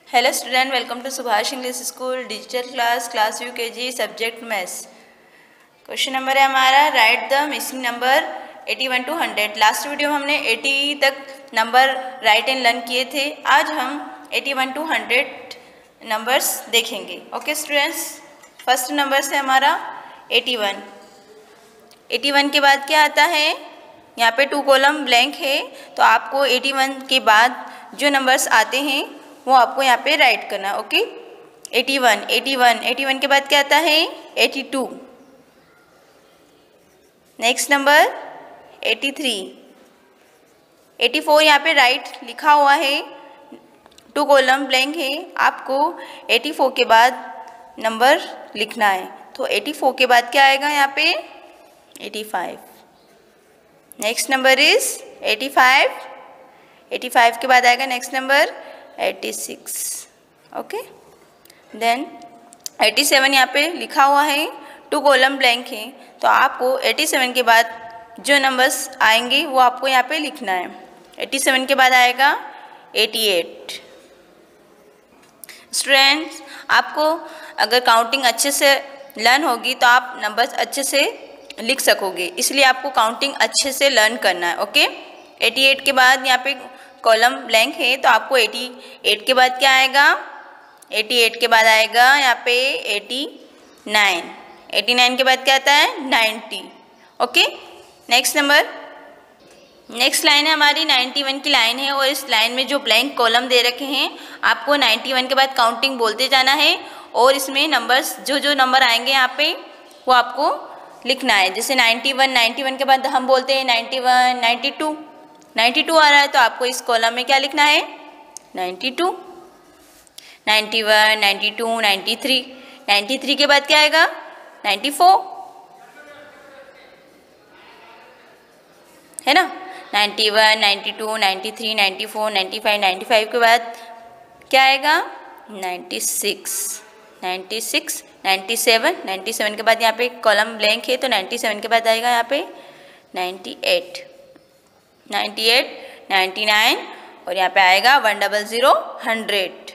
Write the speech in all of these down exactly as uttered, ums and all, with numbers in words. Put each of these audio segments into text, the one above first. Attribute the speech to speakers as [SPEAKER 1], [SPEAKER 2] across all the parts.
[SPEAKER 1] Hello student, welcome to Subhash English school digital class class U K G subject maths. Question number है हमारा, write the missing number इक्यासी two hundred. Last video में हमने अस्सी तक number right and learn किए थे। आज हम इक्यासी टू हंड्रेड नंबर्स देखेंगे। ओके स्टूडेंट्स, फर्स्ट नंबर से हमारा इक्यासी। इक्यासी के बाद क्या आता है? यहाँ पे टू कॉलम ब्लैंक है, तो आपको इक्यासी के बाद जो नंबर्स आते हैं वो आपको यहाँ पे राइट करना है। ओके, इक्यासी, इक्यासी, इक्यासी के बाद क्या आता है? बयासी। नेक्स्ट नंबर तिरासी, चौरासी यहाँ पे राइट लिखा हुआ है, टू कॉलम ब्लैंक है। आपको चौरासी के बाद नंबर लिखना है, तो चौरासी के बाद क्या आएगा यहाँ पे? पचासी। नेक्स्ट नंबर इज पचासी, पचासी के बाद आएगा नेक्स्ट नंबर छियासी। ओके, देन सत्तासी यहाँ पे लिखा हुआ है, टू कॉलम ब्लैंक है, तो आपको सत्तासी के बाद जो नंबर्स आएंगे वो आपको यहाँ पे लिखना है। सत्तासी के बाद आएगा अट्ठासी। स्टूडेंट्स, आपको अगर काउंटिंग अच्छे से लर्न होगी तो आप नंबर्स अच्छे से लिख सकोगे, इसलिए आपको काउंटिंग अच्छे से लर्न करना है। ओके, अट्ठासी के बाद यहाँ पे कॉलम ब्लैंक है, तो आपको अट्ठासी के बाद क्या आएगा? अट्ठासी के बाद आएगा यहाँ पे नवासी। नवासी के बाद क्या आता है? नब्बे। Okay, next number, next line है हमारी इक्यानवे की लाइन है, और इस लाइन में जो ब्लैंक कॉलम दे रखे हैं आपको इक्यानवे के बाद काउंटिंग बोलते जाना है, और इसमें नंबर्स जो जो नंबर आएंगे यहाँ पे वो आपको लिखना है। जैसे इक्यानवे, इक्यानवे के बाद हम बोलते हैं इक्यानवे, बानवे, बानवे आ रहा है, तो आपको इस कॉलम में क्या लिखना है? बानवे, इक्यानवे, बानवे, तिरानवे। तिरानवे के बाद क्या आएगा? चौरानवे, है ना? इक्यानवे, बानवे, तिरानवे, चौरानवे, पचानवे, पचानवे के बाद क्या आएगा? छियानवे, छियानवे, सत्तानवे, सत्तानवे के बाद यहाँ पे कॉलम ब्लैंक है, तो सत्तानवे के बाद आएगा यहाँ पे अट्ठानवे, अट्ठानवे, निन्यानवे, और यहाँ पे आएगा one double zero, hundred.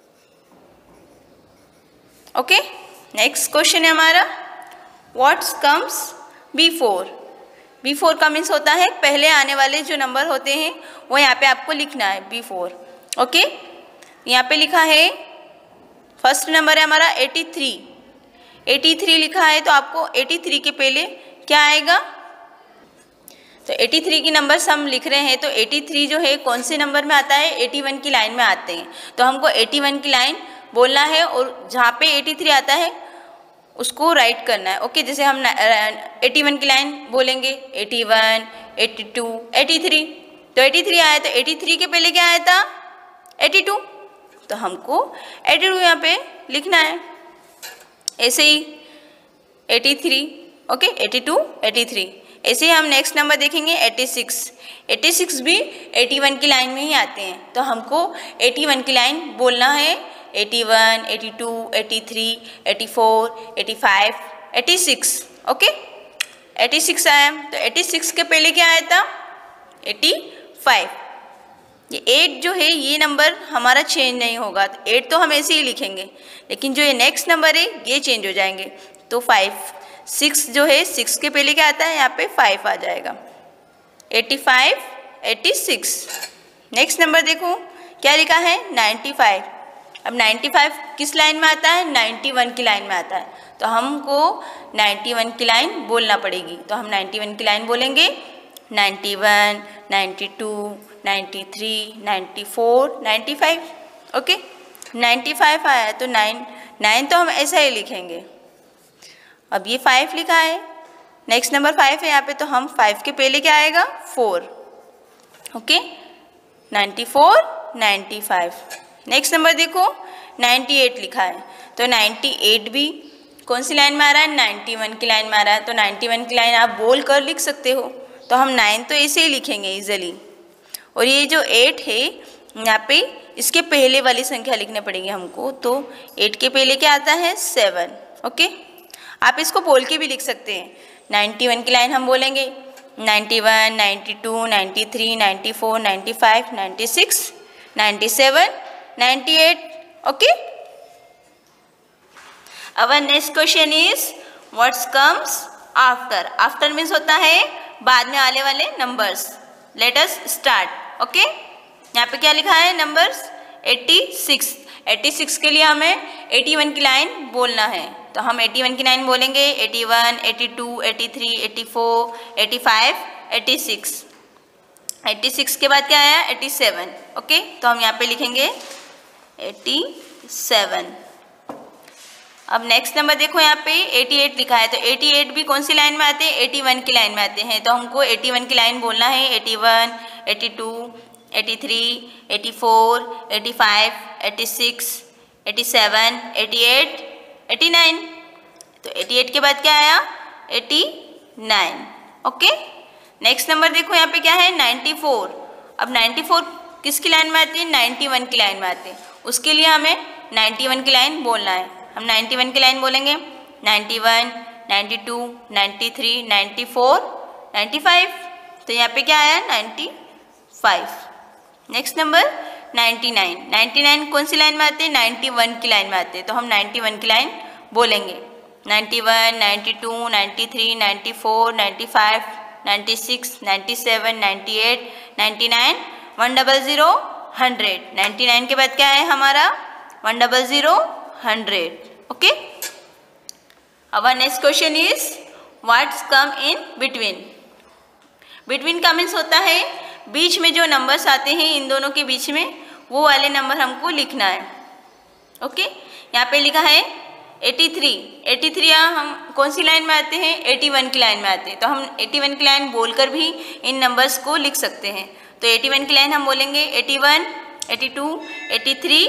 [SPEAKER 1] Okay, next question है हमारा, व्हाट्स कम्स बिफोर। बिफोर का मीन्स होता है पहले आने वाले जो नंबर होते हैं वो यहाँ पे आपको लिखना है, बिफोर। ओके, यहाँ पे लिखा है फर्स्ट नंबर है हमारा तिरासी। तिरासी लिखा है, तो आपको तिरासी के पहले क्या आएगा? तो तिरासी की नंबर्स हम लिख रहे हैं, तो तिरासी जो है कौन से नंबर में आता है? इक्यासी की लाइन में आते हैं, तो हमको इक्यासी की लाइन बोलना है, और जहाँ पे तिरासी आता है उसको राइट करना है। ओके, जैसे हम इक्यासी की लाइन बोलेंगे, इक्यासी, बयासी, तिरासी, तो तिरासी आया, तो तिरासी के पहले क्या आया था? बयासी, तो हमको बयासी यहाँ पे लिखना है। ऐसे ही तिरासी, ओके, बयासी, तिरासी। ऐसे ही हम नेक्स्ट नंबर देखेंगे छियासी। छियासी भी इक्यासी की लाइन में ही आते हैं, तो हमको इक्यासी की लाइन बोलना है, इक्यासी, बयासी, तिरासी, चौरासी, पचासी, छियासी। ओके, छियासी आया, तो छियासी के पहले क्या आया था? पचासी। ये एट जो है ये नंबर हमारा चेंज नहीं होगा, तो एट तो हम ऐसे ही लिखेंगे, लेकिन जो ये नेक्स्ट नंबर है ये चेंज हो जाएंगे। तो फाइव, सिक्स जो है सिक्स के पहले क्या आता है? यहाँ पे फाइव आ जाएगा, पचासी, छियासी। नेक्स्ट नंबर देखो क्या लिखा है? पचानवे। अब पचानवे किस लाइन में आता है? इक्यानवे की लाइन में आता है, तो हमको इक्यानवे की लाइन बोलना पड़ेगी, तो हम इक्यानवे की लाइन बोलेंगे, इक्यानवे, बानवे, तिरानवे, चौरानवे, पचानवे। ओके, पचानवे आया, तो नाइन नाइन तो हम ऐसा ही लिखेंगे। अब ये फाइव लिखा है, नेक्स्ट नंबर फाइव है यहाँ पे, तो हम फाइव के पहले क्या आएगा? फोर। ओके, चौरानवे, पचानवे। नेक्स्ट नंबर देखो अट्ठानवे लिखा है, तो अट्ठानवे भी कौन सी लाइन में आ रहा है? इक्यानवे की लाइन में आ रहा है, तो इक्यानवे की लाइन आप बोल कर लिख सकते हो, तो हम नाइन तो ऐसे ही लिखेंगे इजीली। और ये जो एट है यहाँ पे इसके पहले वाली संख्या लिखनी पड़ेगी हमको, तो एट के पहले क्या आता है? सेवन। ओके, आप इसको बोल के भी लिख सकते हैं। इक्यानवे की लाइन हम बोलेंगे, इक्यानवे, बानवे, तिरानवे, चौरानवे, पचानवे, छियानवे, सत्तानवे, अट्ठानवे, okay. Our next question is what's comes after. After means होता है बाद में आने वाले numbers. Let us start. Okay, यहाँ पे क्या लिखा है नंबर्स छियासी। छियासी के लिए हमें इक्यासी की लाइन बोलना है, तो हम इक्यासी की लाइन बोलेंगे। इक्यासी, बयासी, तिरासी, चौरासी, पचासी, छियासी के बाद क्या आया सत्तासी। ओके, तो हम यहाँ पे लिखेंगे सत्तासी। अब नेक्स्ट नंबर देखो, यहाँ पे अठासी लिखा है, तो अठासी भी कौन सी लाइन में आते हैं, इक्यासी की लाइन में आते हैं, तो हमको इक्यासी की लाइन बोलना है। इक्यासी, बयासी, तिरासी, चौरासी, पचासी, छियासी, सत्तासी, अट्ठासी, नवासी। तो अट्ठासी के बाद क्या आया नवासी। ओके, नेक्स्ट नंबर देखो, यहाँ पे क्या है चौरानवे। अब चौरानवे किसकी लाइन में आती है, इक्यानवे की लाइन में आती है, उसके लिए हमें इक्यानवे की लाइन बोलना है। हम इक्यानवे की लाइन बोलेंगे। इक्यानवे, बानवे, तिरानवे, चौरानवे, पचानवे। तो यहाँ पे क्या आया पचानवे। नेक्स्ट नंबर निन्यानवे। निन्यानवे कौन सी लाइन में आते हैं, इक्यानवे की लाइन में आते हैं, तो हम इक्यानवे की लाइन बोलेंगे। इक्यानवे, बानवे, तिरानवे, चौरानवे, पचानवे, छियानवे, सत्तानवे, अट्ठानवे, नब्बे, हंड्रेड। निन्यानवे के बाद क्या है हमारा सौ, hundred. Okay, our next question is what's come in between. Between का मीन्स होता है बीच में जो नंबर्स आते हैं, इन दोनों के बीच में वो वाले नंबर हमको लिखना है। ओके, यहाँ पे लिखा है तिरासी। तिरासी हम कौन सी लाइन में आते हैं, इक्यासी की लाइन में आते हैं, तो हम इक्यासी की लाइन बोलकर भी इन नंबर्स को लिख सकते हैं। तो इक्यासी की लाइन हम बोलेंगे इक्यासी, बयासी, तिरासी,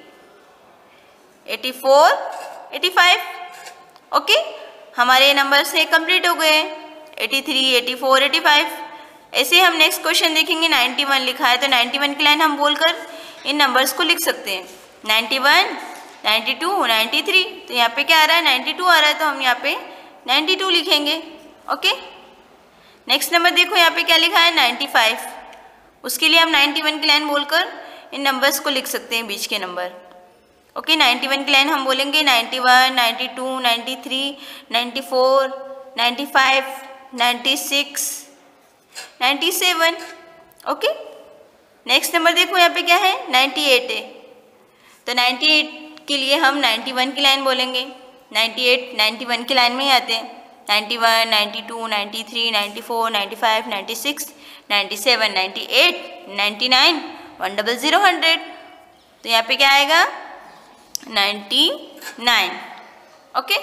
[SPEAKER 1] चौरासी, पचासी। ओके, हमारे नंबर से कंप्लीट हो गए तिरासी, चौरासी, पचासी। ऐसे हम नेक्स्ट क्वेश्चन देखेंगे। इक्यानवे लिखा है, तो इक्यानवे की लाइन हम बोलकर इन नंबर्स को लिख सकते हैं। इक्यानवे, बानवे, तिरानवे। तो यहाँ पे क्या आ रहा है बानवे आ रहा है, तो हम यहाँ पे बानवे लिखेंगे। ओके, नेक्स्ट नंबर देखो, यहाँ पे क्या लिखा है पचानवे। उसके लिए हम इक्यानवे की लाइन बोलकर इन नंबर्स को लिख सकते हैं, बीच के नंबर। ओके, इक्यानवे की लाइन हम बोलेंगे इक्यानवे, बानवे, तिरानवे, चौरानवे, पचानवे, छियानवे, ओके। नेक्स्ट नंबर देखो, यहाँ पे क्या है अट्ठानवे है, तो अट्ठानवे के लिए हम इक्यानवे की लाइन बोलेंगे। अट्ठानवे इक्यानवे की लाइन में ही आते हैं। इक्यानवे, बानवे, तिरानवे, चौरानवे, पचानवे, छियानवे, सत्तानवे, अट्ठानवे, सौ, हंड्रेड। तो यहाँ पे क्या आएगा निन्यानवे। Okay,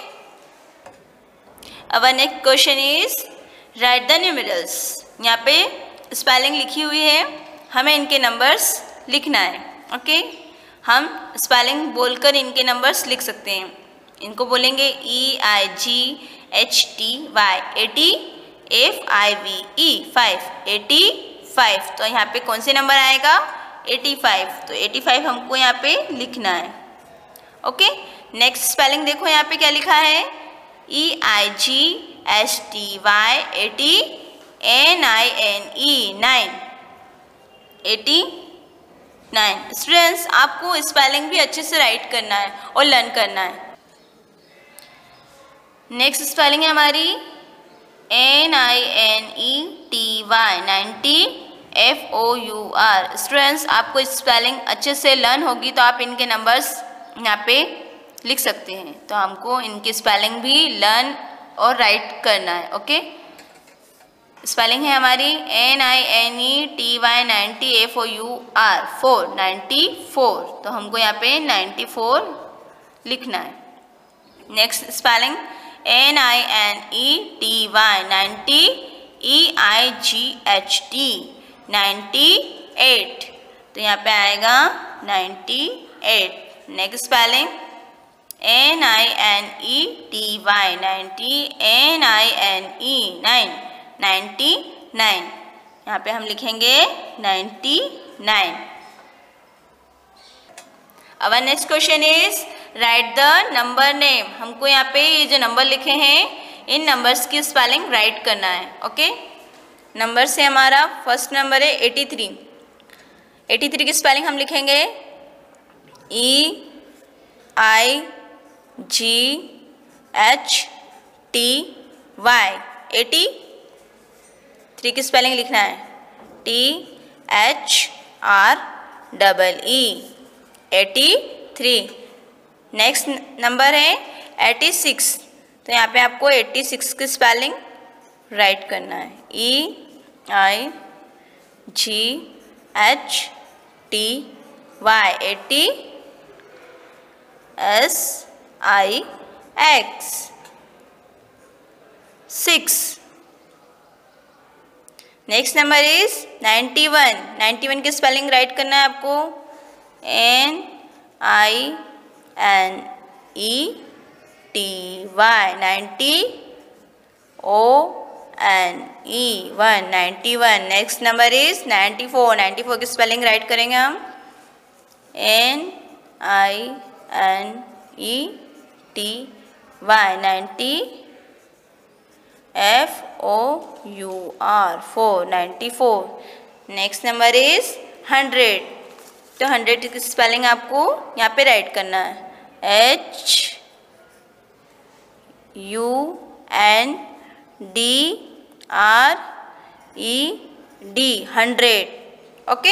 [SPEAKER 1] our next question is write the numerals. यहाँ पे स्पेलिंग लिखी हुई है, हमें इनके नंबर्स लिखना है। ओके, हम स्पेलिंग बोलकर इनके नंबर्स लिख सकते हैं। इनको बोलेंगे E I G H T Y, eighty, F I V E, five, eighty five. तो यहाँ पे कौन से नंबर आएगा पचासी। तो पचासी हमको यहाँ पे लिखना है। ओके, नेक्स्ट स्पेलिंग देखो, यहाँ पे क्या लिखा है E I G H T Y, eighty, N I N E, nine, eighty nine. Students, आपको स्पेलिंग भी अच्छे से राइट करना है और लर्न करना है। नेक्स्ट स्पेलिंग है हमारी N I N E T Y, ninety, F O U R. Students, आपको स्पेलिंग अच्छे से लर्न होगी तो आप इनके नंबर्स यहाँ पे लिख सकते हैं। तो हमको इनकी स्पेलिंग भी लर्न और राइट करना है। ओके, स्पेलिंग है हमारी N I N E T Y, ninety, F O U R, four, ninety four. तो हमको यहाँ पे नाइन्टी फोर लिखना है। Next spelling N I N E T Y, ninety, E I G H T, ninety eight. तो यहाँ पे आएगा ninety eight. Next spelling N I N E T Y, ninety, N I N E, nine, ninety nine. यहाँ पे हम लिखेंगे ninety nine. Our next question is write the number name. हमको यहाँ पे ये जो नंबर लिखे हैं इन नंबर्स की स्पेलिंग राइट करना है। ओके, नंबर से हमारा फर्स्ट नंबर है तिरासी। तिरासी की स्पेलिंग हम लिखेंगे E I G H T Y, eighty three की स्पेलिंग लिखना है, T H R double E, eighty three. Next number है एटी सिक्स, तो यहाँ पे आपको एटी सिक्स की स्पेलिंग राइट करना है, E I G H T Y, eighty S I X, six. Next number is ninety one, ninety one की spelling write करना है आपको, N I N E T Y, ninety O N E one, ninety one. Next number is ninety four, ninety four की spelling write करेंगे हम, N I N E T Y, ninety F O U R, four, ninety four. Next number is hundred, तो hundred की spelling आपको यहाँ पे write करना है, H U N D R E D, hundred. Okay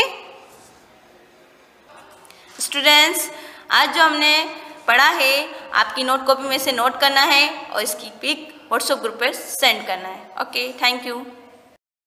[SPEAKER 1] students, आज जो हमने पढ़ा है आपकी नोट कॉपी में से नोट करना है और इसकी पिक व्हाट्सएप ग्रुप पर सेंड करना है। Okay, thank you.